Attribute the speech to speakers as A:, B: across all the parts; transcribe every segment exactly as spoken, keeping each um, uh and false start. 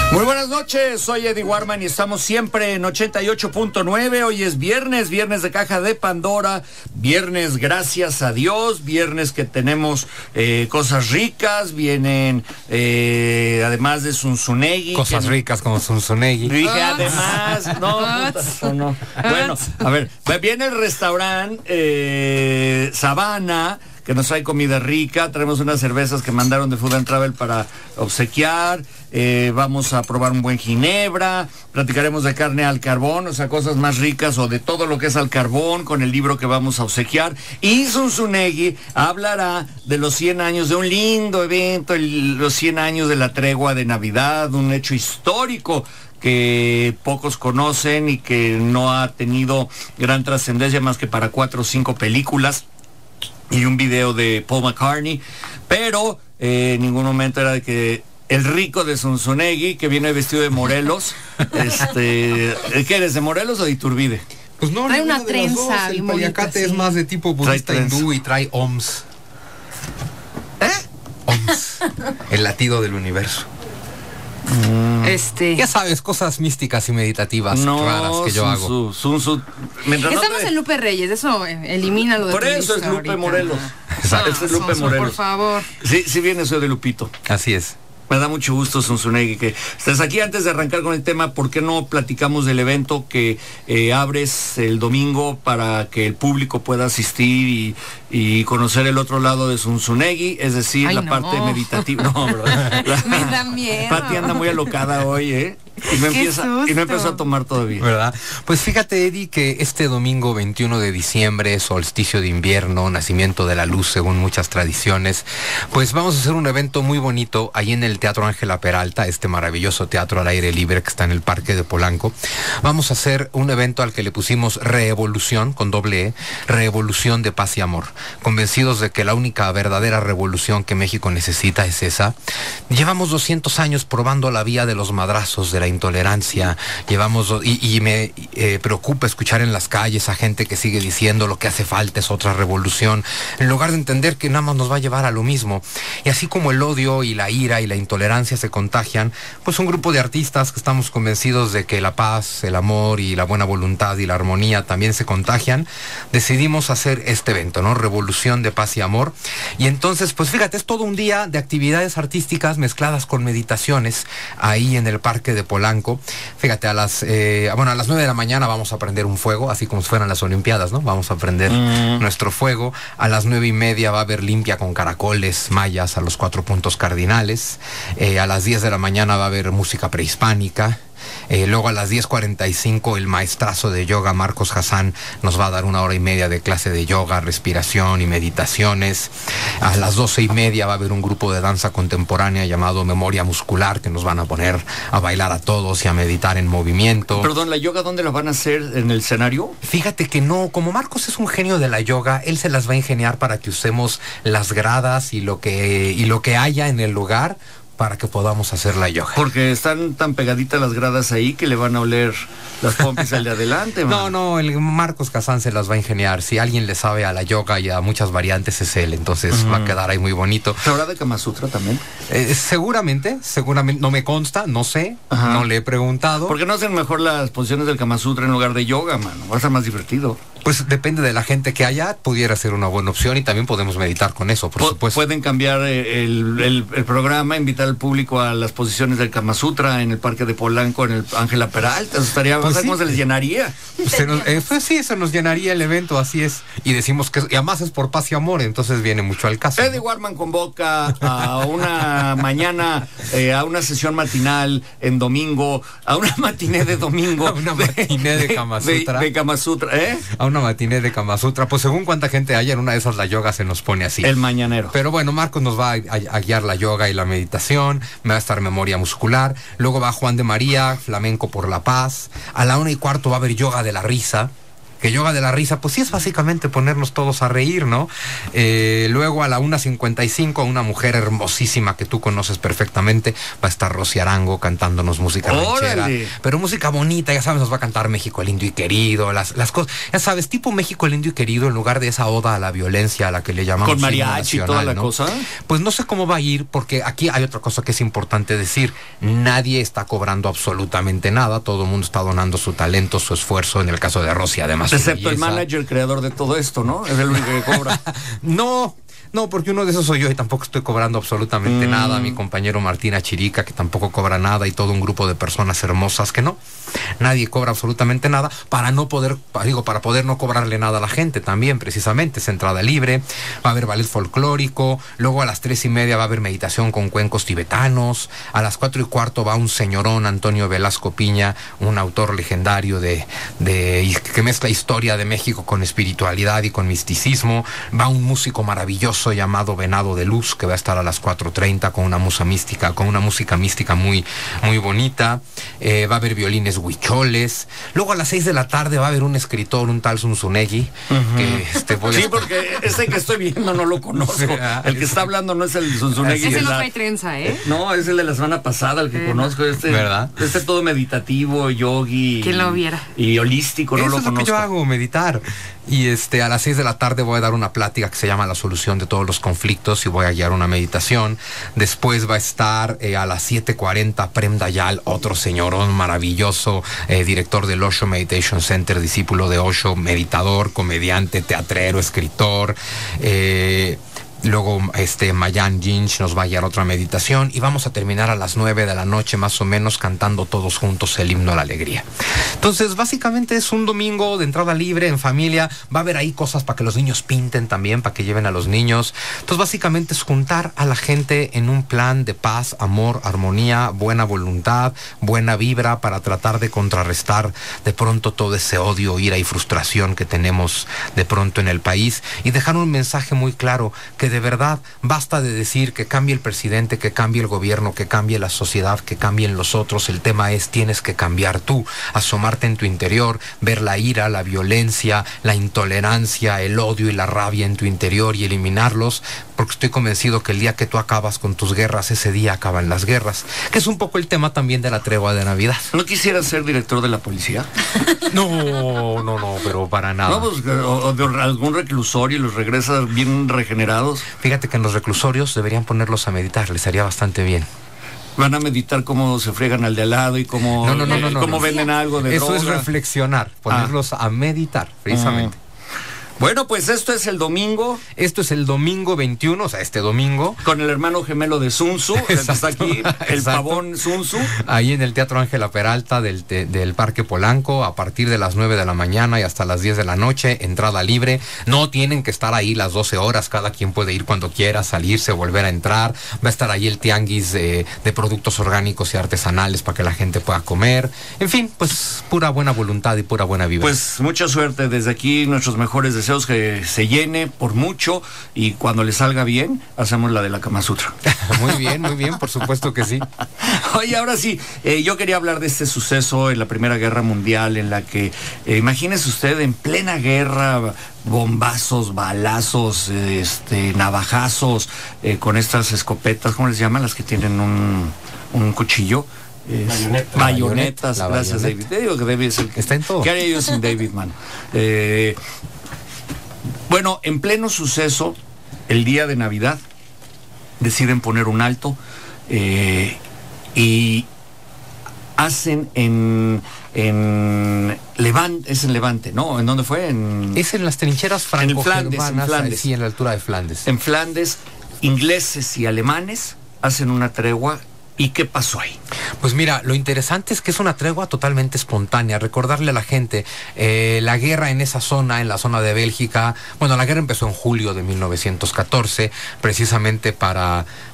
A: Muy buenas noches, soy Eddie Warman y estamos siempre en ochenta y ocho punto nueve. Hoy es viernes, viernes de Caja de Pandora, viernes gracias a Dios, viernes que tenemos eh, cosas ricas, vienen eh, además de Zunzunegui.
B: Cosas
A: que,
B: ricas como Zunzunegui.
A: Dije además, no, puta, no, no. Bueno, a ver, viene el restaurante eh, Sabana, que nos trae comida rica, traemos unas cervezas que mandaron de Food and Travel para obsequiar, eh, vamos a probar un buen ginebra, platicaremos de carne al carbón, o sea, cosas más ricas o de todo lo que es al carbón con el libro que vamos a obsequiar, y Zunzunegui hablará de los cien años de un lindo evento, el, los cien años de la tregua de Navidad, un hecho histórico que pocos conocen y que no ha tenido gran trascendencia más que para cuatro o cinco películas y un video de Paul McCartney, pero eh, en ningún momento era de que el rico de Zunzunegui, que viene vestido de Morelos, este, ¿qué eres, de Morelos o de Iturbide?
B: Pues no,
C: trae una trenza.
B: El paliacate es más de tipo budista hindú y trae O M S.
A: ¿Eh?
B: O M S, el latido del universo.
C: Mm. Este.
B: Ya sabes, cosas místicas y meditativas
A: no,
B: raras que yo
A: sun,
B: hago.
A: Sun, sun,
C: Estamos no te... en Lupe Reyes, eso elimina lo de
A: Por eso es Lupe
C: ahorita.
A: Morelos.
C: Ah,
A: es Lupe
C: Sonso,
A: Morelos.
C: Por favor.
A: Sí, sí viene eso de Lupito.
B: Así es.
A: Me da mucho gusto, Zunzunegui, que estés aquí. Antes de arrancar con el tema, ¿por qué no platicamos del evento que eh, abres el domingo para que el público pueda asistir y, y conocer el otro lado de Zunzunegui? Es decir,
C: Ay,
A: la
C: no.
A: parte meditativa. No, ¿verdad? La,
C: Me da miedo.
A: Pati anda muy alocada hoy, ¿eh? Y no, empieza, y no empezó a tomar todavía.
B: ¿Verdad? Pues fíjate, Eddie, que este domingo veintiuno de diciembre, solsticio de invierno, nacimiento de la luz según muchas tradiciones, pues vamos a hacer un evento muy bonito ahí en el Teatro Ángela Peralta, este maravilloso teatro al aire libre que está en el Parque de Polanco. Vamos a hacer un evento al que le pusimos Reevolución, con doble E, Reevolución de Paz y Amor. Convencidos de que la única verdadera revolución que México necesita es esa. Llevamos doscientos años probando la vía de los madrazos, de la intolerancia, llevamos, y, y me eh, preocupa escuchar en las calles a gente que sigue diciendo lo que hace falta es otra revolución, en lugar de entender que nada más nos va a llevar a lo mismo. Y así como el odio y la ira y la intolerancia se contagian, pues un grupo de artistas que estamos convencidos de que la paz, el amor y la buena voluntad y la armonía también se contagian, decidimos hacer este evento, ¿no? Revolución de Paz y Amor. Y entonces, pues fíjate, es todo un día de actividades artísticas mezcladas con meditaciones ahí en el Parque de Polanco. Fíjate, a las eh, bueno, a las nueve de la mañana vamos a prender un fuego, así como si fueran las Olimpiadas, ¿no? Vamos a prender mm. nuestro fuego. A las nueve y media va a haber limpia con caracoles, mayas a los cuatro puntos cardinales. Eh, a las diez de la mañana va a haber música prehispánica. Eh, luego a las diez cuarenta y cinco el maestrazo de yoga Marcos Hassan nos va a dar una hora y media de clase de yoga, respiración y meditaciones. A las doce y media va a haber un grupo de danza contemporánea llamado Memoria Muscular que nos van a poner a bailar a todos y a meditar en movimiento.
A: Perdón, ¿la yoga dónde la van a hacer? ¿En el escenario?
B: Fíjate que no, como Marcos es un genio de la yoga, él se las va a ingeniar para que usemos las gradas y lo que, y lo que haya en el lugar para que podamos hacer la yoga.
A: Porque están tan pegaditas las gradas ahí que le van a oler las pompis al de adelante, man.
B: No, no, el Marcos Casán se las va a ingeniar. Si alguien le sabe a la yoga y a muchas variantes es él, entonces uh-huh. va a quedar ahí muy bonito.
A: ¿Habrá de Kama Sutra también?
B: Eh, seguramente, seguramente, no me consta, no sé, Ajá. no le he preguntado.
A: ¿Por qué no hacen mejor las posiciones del Kama Sutra en lugar de yoga, mano? Va a ser más divertido.
B: Pues depende de la gente que haya, pudiera ser una buena opción y también podemos meditar con eso, por
A: P-
B: supuesto.
A: Pueden cambiar el, el, el programa, invitar al público a las posiciones del Kama Sutra en el Parque de Polanco, en el Ángela Peralta. Eso estaría, pues sí. ¿Cómo se les llenaría?
B: Se nos, eh, pues sí, se nos llenaría el evento, así es. Y decimos que, y además es por paz y amor, entonces viene mucho al caso.
A: Eddie Warman convoca a una mañana, eh, a una sesión matinal en domingo, a una matiné de domingo.
B: A una matiné de, de Kama Sutra.
A: De, de Kama Sutra, ¿eh?
B: A una matiné de Kama Sutra, pues según cuánta gente haya, en una de esas la yoga se nos pone así.
A: El mañanero.
B: Pero bueno, Marcos nos va a, a, a guiar la yoga y la meditación, va a estar Memoria Muscular, luego va Juan de María, Flamenco por la Paz, a la una y cuarto va a haber yoga de la risa, que yoga de la risa, pues sí es básicamente ponernos todos a reír, ¿no? Eh, luego a la una cincuenta y cinco, una mujer hermosísima que tú conoces perfectamente, va a estar Rosy Arango cantándonos música ranchera, pero música bonita, ya sabes, nos va a cantar México lindo y querido, las, las cosas, ya sabes, tipo México lindo y querido, en lugar de esa oda a la violencia a la que le llamamos
A: con mariachi y toda la
B: ¿no?
A: cosa.
B: Pues no sé cómo va a ir, porque aquí hay otra cosa que es importante decir, nadie está cobrando absolutamente nada, todo el mundo está donando su talento, su esfuerzo, en el caso de Rosy, además.
A: Excepto el manager creador de todo esto, ¿no? Es el único que cobra.
B: No, no, porque uno de esos soy yo y tampoco estoy cobrando absolutamente mm. nada. Mi compañero Martín Achirica, que tampoco cobra nada, y todo un grupo de personas hermosas que no. Nadie cobra absolutamente nada para no poder, digo, para poder no cobrarle nada a la gente también, precisamente. Es entrada libre, va a haber ballet folclórico, luego a las tres y media va a haber meditación con cuencos tibetanos, a las cuatro y cuarto va un señorón, Antonio Velasco Piña, un autor legendario de, de que mezcla historia de México con espiritualidad y con misticismo. Va un músico maravilloso llamado Venado de Luz, que va a estar a las cuatro treinta con una música mística, con una música mística muy, muy bonita. Eh, va a haber violines huicholes. Luego a las seis de la tarde va a haber un escritor, un tal Zunzunegui, uh-huh. que este voy
A: sí,
B: a...
A: porque ese que estoy viendo no lo conozco. El que está hablando no es el Zunzunegui.
C: Ese no
A: la...
C: trae trenza, ¿eh?
A: No, es el de la semana pasada, el que eh. conozco. Este,
B: ¿verdad?
A: Este todo meditativo, yogi.
C: ¿Quién lo viera?
A: Y holístico, no
B: Eso
A: lo
B: es
A: conozco.
B: Lo que yo hago, meditar. Y este a las seis de la tarde voy a dar una plática que se llama La solución de todos los conflictos y voy a guiar una meditación. Después va a estar eh, a las siete cuarenta Prem Dayal, otro señorón maravilloso, eh, director del Osho Meditation Center, discípulo de Osho, meditador, comediante, teatrero, escritor. Eh, Luego este Mayan Jinch nos va a guiar otra meditación y vamos a terminar a las nueve de la noche más o menos cantando todos juntos el himno a la alegría. Entonces básicamente es un domingo de entrada libre en familia, va a haber ahí cosas para que los niños pinten también, para que lleven a los niños. Entonces básicamente es juntar a la gente en un plan de paz, amor, armonía, buena voluntad, buena vibra, para tratar de contrarrestar de pronto todo ese odio, ira y frustración que tenemos de pronto en el país, y dejar un mensaje muy claro que de verdad basta de decir que cambie el presidente, que cambie el gobierno, que cambie la sociedad, que cambien los otros. El tema es, tienes que cambiar tú, asomarte en tu interior, ver la ira, la violencia, la intolerancia, el odio y la rabia en tu interior y eliminarlos, porque estoy convencido que el día que tú acabas con tus guerras, ese día acaban las guerras, que es un poco el tema también de la tregua de Navidad.
A: ¿No quisieras ser director de la policía?
B: No, no, no, pero para nada.
A: No, pues, o, o de algún reclusorio y los regresas bien regenerados.
B: Fíjate que en los reclusorios deberían ponerlos a meditar, les haría bastante bien.
A: Van a meditar cómo se fregan al de al lado y cómo,
B: no, no, no, no, no,
A: cómo
B: no.
A: venden algo de
B: Eso
A: droga.
B: Es reflexionar, ponerlos ah. a meditar, precisamente.
A: Uh-huh. Bueno, pues esto es el domingo.
B: Esto es el domingo veintiuno, o sea, este domingo.
A: Con el hermano gemelo de Sun Tzu, que está aquí, el pavón Sun Tzu.
B: Ahí en el Teatro Ángela Peralta del, de, del Parque Polanco, a partir de las nueve de la mañana y hasta las diez de la noche, entrada libre. No tienen que estar ahí las doce horas, cada quien puede ir cuando quiera, salirse, volver a entrar. Va a estar ahí el tianguis de, de productos orgánicos y artesanales para que la gente pueda comer. En fin, pues pura buena voluntad y pura buena vibra.
A: Pues mucha suerte, desde aquí nuestros mejores deseos, que se llene por mucho, y cuando le salga bien hacemos la de la Kama Sutra.
B: Muy bien, muy bien, por supuesto que sí.
A: Oye, ahora sí, eh, yo quería hablar de este suceso en la Primera Guerra Mundial, en la que, eh, imagínese usted, en plena guerra, bombazos, balazos, este, navajazos, eh, con estas escopetas, ¿cómo les llaman? Las que tienen un, un cuchillo. Es,
D: Bayoneta.
A: Bayonetas,
B: la
A: gracias
B: bayoneta.
A: David. Te digo que David es el que
B: está en todo.
A: ¿Qué haría yo sin David, man? Eh, bueno, en pleno suceso, el día de Navidad, deciden poner un alto eh, y hacen en en Levante, es en Levante, ¿no? ¿En dónde fue? En,
B: es en las trincheras franco-germanas,
A: en Flandes,
B: sí, en la altura de Flandes.
A: En Flandes, ingleses y alemanes hacen una tregua. ¿Y qué pasó ahí?
B: Pues mira, lo interesante es que es una tregua totalmente espontánea. Recordarle a la gente, eh, la guerra en esa zona, en la zona de Bélgica, bueno, la guerra empezó en julio de mil novecientos catorce, precisamente para,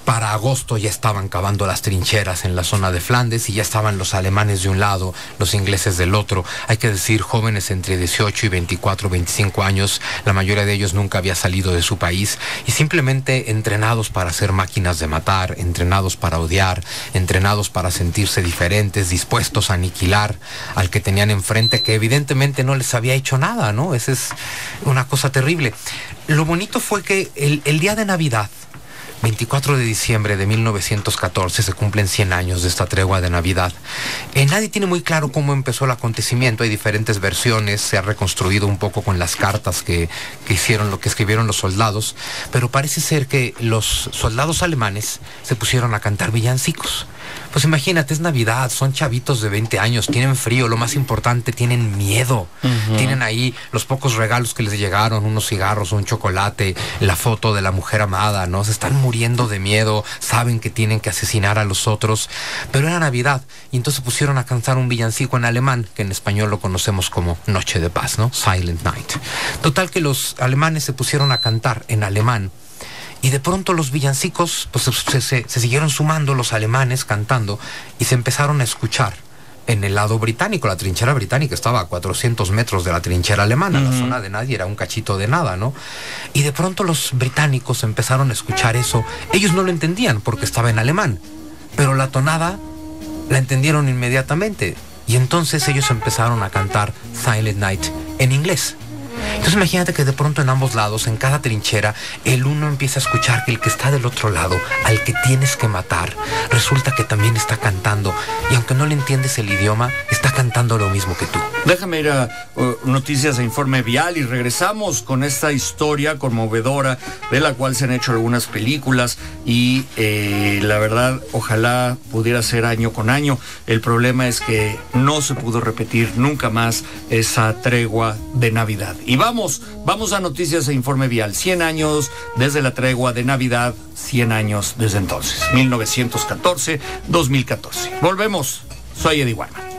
B: Para agosto ya estaban cavando las trincheras en la zona de Flandes y ya estaban los alemanes de un lado, los ingleses del otro. Hay que decir, jóvenes entre dieciocho y veinticuatro, veinticinco años, la mayoría de ellos nunca había salido de su país y simplemente entrenados para ser máquinas de matar, entrenados para odiar, entrenados para sentirse diferentes, dispuestos a aniquilar al que tenían enfrente, que evidentemente no les había hecho nada, ¿no? Esa es una cosa terrible. Lo bonito fue que el, el día de Navidad, veinticuatro de diciembre de mil novecientos catorce, se cumplen cien años de esta tregua de Navidad. Eh, nadie tiene muy claro cómo empezó el acontecimiento, hay diferentes versiones, se ha reconstruido un poco con las cartas que, que hicieron, lo que escribieron los soldados, pero parece ser que los soldados alemanes se pusieron a cantar villancicos. Pues imagínate, es Navidad, son chavitos de veinte años, tienen frío, lo más importante, tienen miedo. Uh-huh. Tienen ahí los pocos regalos que les llegaron, unos cigarros, un chocolate, la foto de la mujer amada, ¿no? Se están muriendo de miedo, saben que tienen que asesinar a los otros, pero era Navidad, y entonces pusieron a cantar un villancico en alemán, que en español lo conocemos como Noche de Paz, ¿no? Silent Night. Total que los alemanes se pusieron a cantar en alemán, y de pronto los villancicos, pues se, se, se siguieron sumando los alemanes cantando y se empezaron a escuchar en el lado británico. La trinchera británica estaba a cuatrocientos metros de la trinchera alemana. Uh-huh. La zona de nadie era un cachito de nada, ¿no? Y de pronto los británicos empezaron a escuchar eso. Ellos no lo entendían porque estaba en alemán, pero la tonada la entendieron inmediatamente. Y entonces ellos empezaron a cantar Silent Night en inglés. Entonces imagínate que de pronto en ambos lados, en cada trinchera, el uno empieza a escuchar que el que está del otro lado, al que tienes que matar, resulta que también está cantando. Y aunque no le entiendes el idioma, está cantando lo mismo que tú.
A: Déjame ir a uh, noticias e informe vial y regresamos con esta historia conmovedora de la cual se han hecho algunas películas y eh, la verdad, ojalá pudiera ser año con año. El problema es que no se pudo repetir nunca más esa tregua de Navidad. Y vamos, vamos a noticias e informe vial. cien años desde la tregua de Navidad, cien años desde entonces. mil novecientos catorce, dos mil catorce. Volvemos. Soy Eddie Wyman.